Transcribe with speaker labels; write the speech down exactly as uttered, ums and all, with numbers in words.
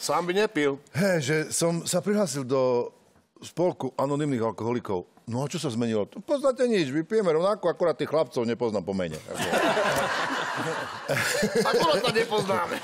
Speaker 1: Sám by nepil.
Speaker 2: Hej, že som sa prihlásil do spolku anonymných alkoholikov. No a čo sa zmenilo? V podstate nič, vypijeme rovnako, akorát tých chlapcov nepoznám po mene.
Speaker 1: Akorát to nepoznáme.